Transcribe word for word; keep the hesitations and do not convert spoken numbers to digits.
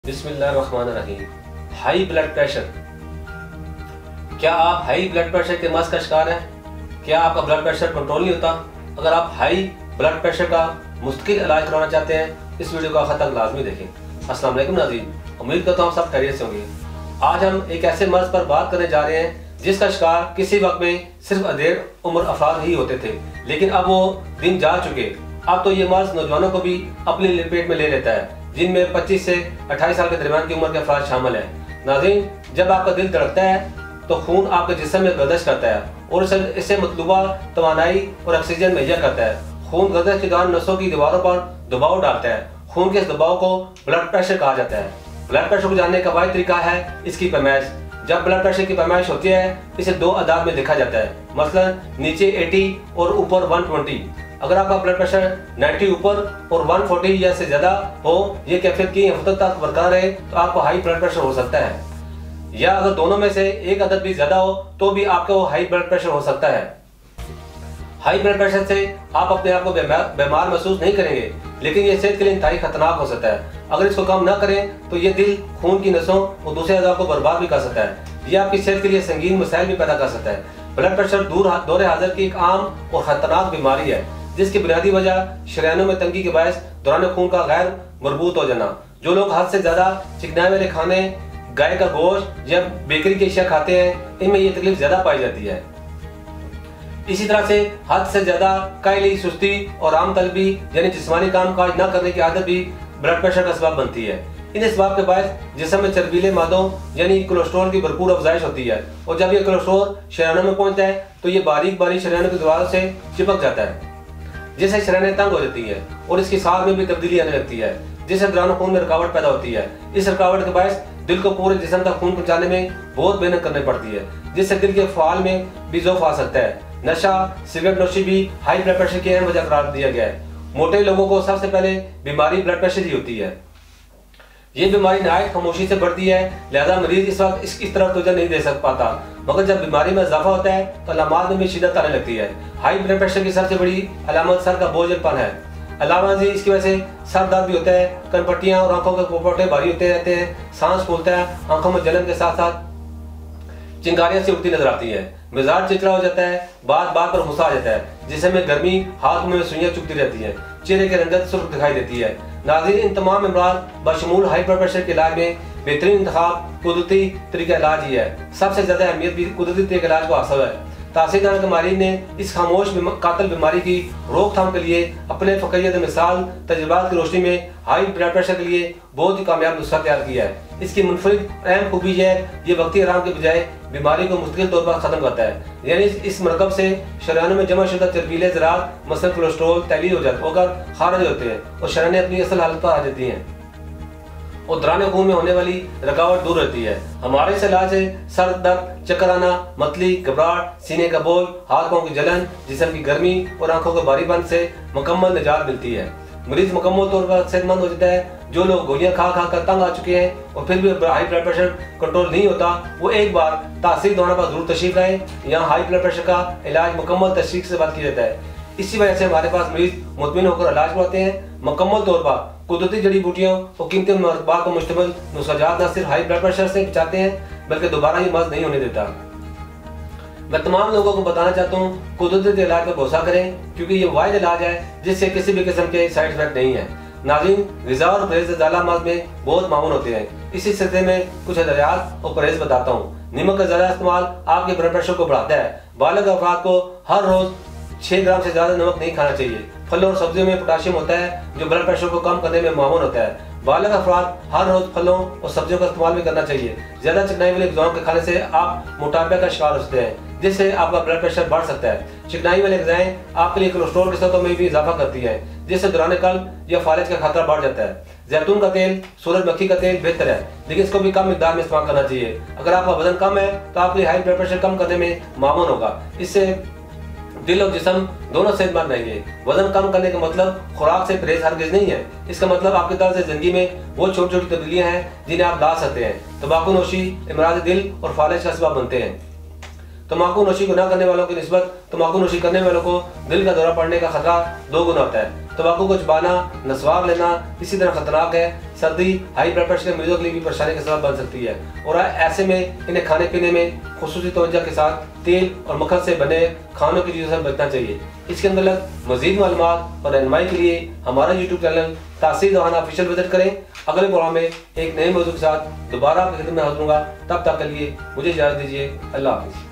बिस्मिल्लाहिर्रहमानिर्रहीम। High blood pressure. क्या आप हाई ब्लड प्रेशर के मर्ज का शिकार हैं? क्या आपका ब्लड प्रेशर कंट्रोल नहीं होता? अगर आप हाई ब्लड प्रेशर का मुस्तकिल इलाज करवाना चाहते हैं, इस वीडियो को आखिर तक लाजमी देखें। अस्सलाम वालेकुम नाज़रीन, उम्मीद करता हूँ आप सब खैरियत से होंगे। आज हम एक ऐसे मर्ज पर बात करने जा रहे हैं जिसका शिकार किसी वक्त में सिर्फ अधेड़ उम्र अफराद ही होते थे, लेकिन अब वो दिन जा चुके। अब तो ये मर्ज नौजवानों को भी अपनी लपेट में ले लेता है, जिनमें पच्चीस से अट्ठाईस साल के दरमियान की उम्र के अफराद शामिल हैं। नाज़रीन, जब आपका दिल धड़कता है तो खून आपके जिस्म में गर्दिश करता है और इससे मतलूबा तवानाई और ऑक्सीजन मुहैया करता है। खून गर्दिश के दौरान नसों की दीवारों पर दबाव डालता है। खून के इस दबाव को ब्लड प्रेशर कहा जाता है। ब्लड प्रेशर को जानने का वाहिद तरीका है इसकी पैमाइश। जब ब्लड प्रेशर की पैमाइश होती है, इसे दो अदाद में देखा जाता है, मसलन नीचे अस्सी और ऊपर एक सौ बीस। अगर आपका ब्लड प्रेशर नब्बे ऊपर और एक सौ चालीस या से ज्यादा हो, ये कैफियत की हफ्तों तक बरकरार रहे, तो आपको हाई ब्लड प्रेशर हो सकता है। या अगर दोनों में से एक अदद भी ज्यादा हो तो भी आपका वो हाई ब्लड प्रेशर हो सकता है। हाई ब्लड प्रेशर से आप अपने आप को बीमार महसूस नहीं करेंगे, लेकिन ये सेहत के लिए इंतहाई खतरनाक हो सकता है। अगर इसको कम ना करें तो ये दिल, खून की नसों और दूसरे अज़ा को बर्बाद भी कर सकता है। ये आपकी सेहत के लिए संगीन मसाइल भी पैदा कर सकता है। ब्लड प्रेशर दूर दौरे हाजिर की एक आम और खतरनाक बीमारी है, जिसकी बुनियादी वजह शरीरों में तंगी के बायस दौरान खून का गैर मरबूत हो जाना। जो लोग हद से ज्यादा चिकनाई वाले खाने, गाय का गोश्त या बेकरी की अशिया खाते हैं, इनमें ये तकलीफ ज्यादा पाई जाती है। इसी तरह से हद से ज्यादा कायली, सुस्ती और आम तलबी यानी जिस्मानी काम काज न करने की आदत भी ब्लड प्रेशर का सबब बनती है। इन इसबाब के बायस जिस्म में चर्बीले मादों यानी कोलेस्ट्रॉल की भरपूर अफजाइश होती है, और जब ये कोलेस्ट्रॉल शरीरों में पहुंचता है तो ये बारीक बारीक शरीरों की दीवारों से चिपक जाता है, जिससे शरीरें तंग हो जाती है और इसकी साख में भी तब्दीली आने लगती है, जिससे दौरान खून में रुकावट पैदा होती है। इस रुकावट के बायस दिल को पूरे जिस्म तक खून पहुंचाने में बहुत मेहनत करनी पड़ती है, जिससे दिल के फाल में भी ज़ौफ़ आ सकता है। नशा, सिगरेट नोशी भी हाई ब्लड प्रेशर की अहम वजह करार दिया गया है। मोटे लोगों को सबसे पहले बीमारी ब्लड प्रेशर ही होती है। ये बीमारी नहायत खामोशी से बढ़ती है, लिहाजा मरीज इस वक्त इस, इस तरफ तवज्जो नहीं दे सक पाता, मगर जब बीमारी में इजाफा होता है तो अलामात में भी शिद्दत आने लगती है। हाई ब्लड प्रेशर की सबसे बड़ी अलामत सर का बोझलपन है। अलावा जी इसकी वजह से सर दर्द भी होता है, कनपट्टियाँ और आंखों के पोपटे भारी होते रहते हैं, सांस फूलता है, आंखों में जलन के साथ साथ चिंगारियां सी उठती नजर आती है, मिजाज चिड़चिड़ा हो जाता है, बात बात पर गुस्सा आ जाता है, जिसमें गर्मी, हाथ में सुइयां चुभती रहती है, चेहरे की रंगत सुर्ख दिखाई देती है। नाज़रीन, इन तमाम अमराज बशमूल हाई ब्लड प्रेशर के इलाज में बेहतरीन इंतखाब कुदरती तरीका इलाज ही है। सबसे ज्यादा अहमियत भी कुदरती तरीके इलाज को हासिल है। तासीरदार के माहिरीन ने इस खामोश कातिल बीमारी की रोकथाम के लिए अपने फ़क़ीयत मिसाल तजुर्बात की रोशनी में हाई ब्लड प्रेशर के लिए बहुत ही कामयाब नुस्खा तैयार किया है। इसकी मुनफरिद अहम खूबी है, ये वक्ती आराम के बजाय बीमारी को मुस्तकिल तौर पर खत्म करता है। यानी इस मरकब से शरीरों में जमा शुदा चर्बीले ज़रात मसलन कोलेस्ट्रॉल तैलील हो जाते होकर खारिज होते हैं और शरीरें अपनी असल हालत पर आ जाती हैं और दौरान खून में होने वाली रुकावट दूर रहती है। हमारे इस इलाज से सर दर्द, चक्कर आना, मतली, घबराहट, सीने का बोझ, हाथ पांव की जलन, जिस्म की गर्मी और आंखों के भारीपन से मुकम्मल निजात मिलती है। मरीज मुकम्मल तौर पर सेहतमंद हो जाता है। जो लोग गोलियां खा खा कर तंग आ चुके हैं और फिर भी हाई ब्लड प्रेशर कंट्रोल नहीं होता, वो एक बार तासीर दौरान पर जरूर तशरीफ लाएं। यहाँ हाई ब्लड प्रेशर का इलाज मुकम्मल तशरीक से बात किया जाता है। इसी वजह से हमारे पास मरीज मुतमिन होकर इलाज करवाते हैं। मुकम्मल तौर पर कुदरती जड़ी बूटियों और कीमती मरतबा को मुश्तमिल नुस्खाजात न सिर्फ हाई ब्लड प्रेशर से बचाते हैं, बल्कि दोबारा ये मर्ज नहीं होने देता। मैं तमाम लोगों को बताना चाहता हूँ, कुदरती इलाज पर भरोसा करें, क्योंकि ये वाहिद इलाज है जिससे किसी भी किस्म के साइड इफेक्ट नहीं है। नाज़रीन, ग़िज़ा और परहेज़ ज़ाला मर्ज में बहुत मामून होते हैं। इसी सिलसिले में कुछ हदायत और परहेज़ बताता हूँ। नमक का ज़्यादा इस्तेमाल आपके ब्लड प्रेशर को बढ़ाता है। बालिग़ अफ़राद को हर रोज़ छः ग्राम से ज़्यादा नमक नहीं खाना चाहिए। फलों और सब्जियों में पोटाशियम होता है, जो ब्लड प्रेशर को कम करने में मामून होता है। बालिग़ अफ़राद हर रोज़ फलों और सब्जियों का इस्तेमाल भी करना चाहिए। ज़्यादा चिकनाई वाले ग़िज़ाओं के खाने से आप मोटापे का शिकार हो सकते हैं, जिससे आपका ब्लड प्रेशर बढ़ सकता है। चिकनाई वाले ग़िज़ाएं आपके लिए कोलेस्ट्रॉल की सतहों में भी इजाफा करती है, जिससे दौरान कल्ब या फालिज का खतरा बढ़ जाता है। जैतून का तेल, सूरजमुखी का तेल बेहतर है, लेकिन इसको भी कम मिकदार में इस्तेमाल करना चाहिए। अगर आपका वजन कम है तो आपके हाई ब्लड प्रेशर कम करने में मामून होगा। इससे दिल और जिस्म दोनों सेहतमंद रहेंगे। वजन कम करने का मतलब खुराक से परहेज हरगिज नहीं है। इसका मतलब आपकी तरफ से जिंदगी में वो छोटी छोटी तब्दीलियां हैं जिन्हें आप ला सकते हैं। तंबाकू नोशी इमराज दिल और फालिज का सबब बनते हैं। तंबाकू नोशी को न करने वालों की निस्बत तंबाकू नोशी करने वालों को दिल का दौरा पड़ने का खतरा दो गुना होता है। तंबाकू को चबाना, नस्वाब लेना इसी तरह खतरनाक है। सर्दी हाई ब्लड प्रेशर के मरीजों के लिए भी परेशानी का सबब बन सकती है और ऐसे में इन्हें खाने पीने में खुसूसी तवज्जो के साथ तेल और मक्खन से बने खानों की चीज़ों से बचना चाहिए। इसके अंदर मजीद मालूमात और रहनुमाई के लिए हमारा यूट्यूब चैनल तासीर दवाना ऑफिशियल विजिट करें। अगले प्रोग्राम में एक नए मौजूद के साथ दोबारा आपकी खिदमत में हाजिर होऊंगा। तब तक के लिए मुझे इजाज़त दीजिए। अल्लाह हाफिज़।